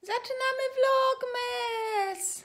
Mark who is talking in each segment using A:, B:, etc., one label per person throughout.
A: Zaczynamy vlogmas!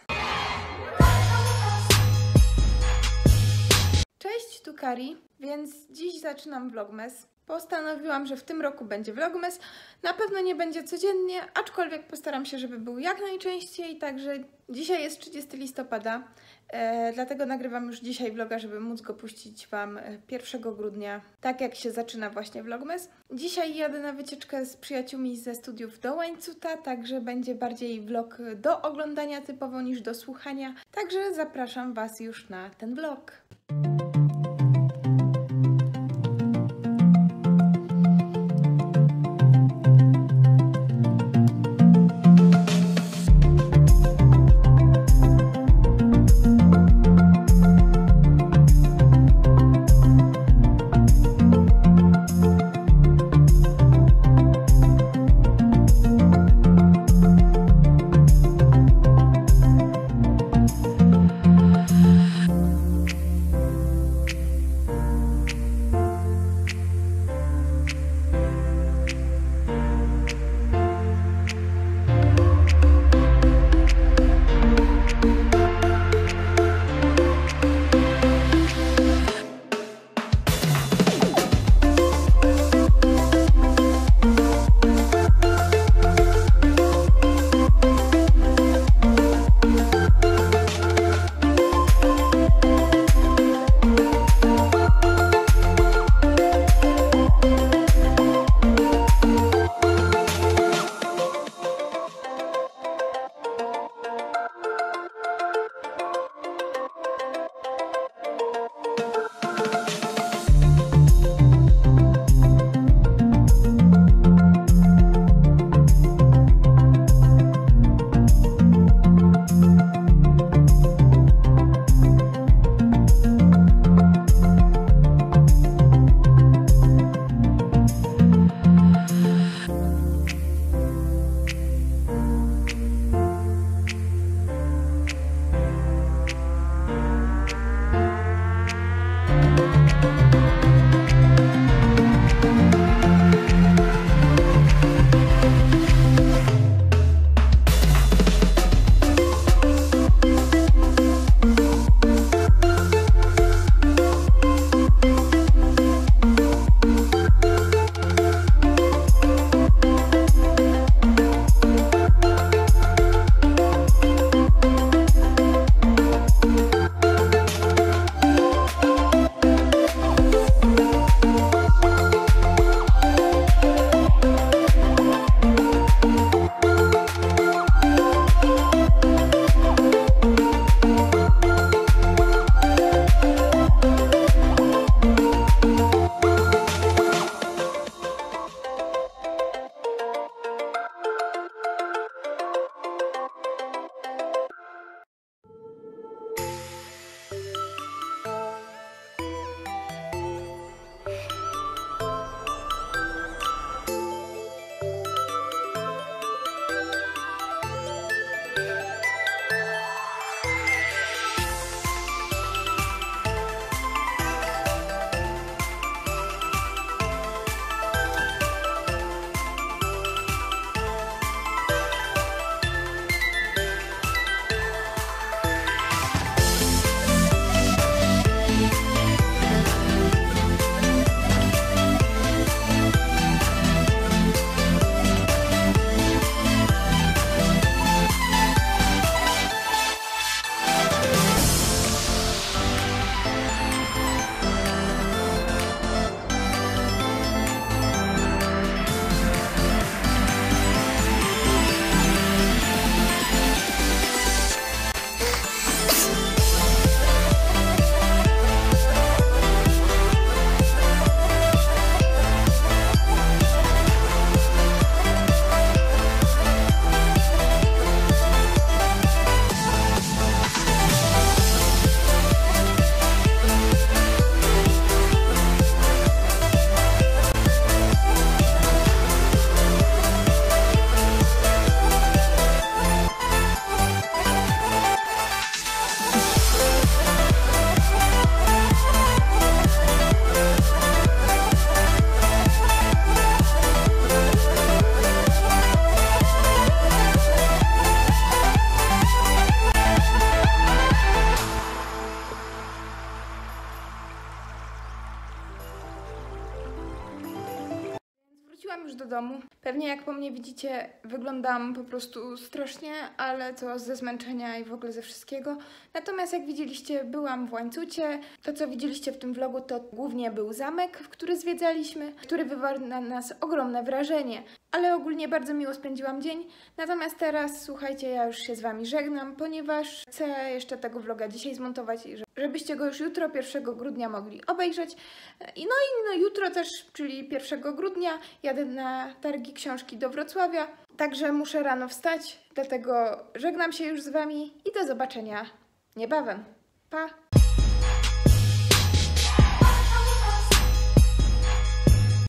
A: Cześć, tu Kari, więc dziś zaczynam vlogmas. Postanowiłam, że w tym roku będzie vlogmas. Na pewno nie będzie codziennie, aczkolwiek postaram się, żeby był jak najczęściej, także dzisiaj jest 30 listopada, dlatego nagrywam już dzisiaj vloga, żeby móc go puścić Wam 1 grudnia, tak jak się zaczyna właśnie vlogmas. Dzisiaj jadę na wycieczkę z przyjaciółmi ze studiów do Łańcuta, także będzie bardziej vlog do oglądania typowo niż do słuchania, także zapraszam Was już na ten vlog. domu. Pewnie jak po mnie widzicie, wyglądam po prostu strasznie, ale to ze zmęczenia i w ogóle ze wszystkiego. Natomiast jak widzieliście, byłam w Łańcucie. To, co widzieliście w tym vlogu, to głównie był zamek, który zwiedzaliśmy, który wywarł na nas ogromne wrażenie. Ale ogólnie bardzo miło spędziłam dzień. Natomiast teraz, słuchajcie, ja już się z Wami żegnam, ponieważ chcę jeszcze tego vloga dzisiaj zmontować, żebyście go już jutro, 1 grudnia, mogli obejrzeć. No jutro też, czyli 1 grudnia, jadę na targi książki do Wrocławia. Także muszę rano wstać, dlatego żegnam się już z Wami i do zobaczenia niebawem. Pa!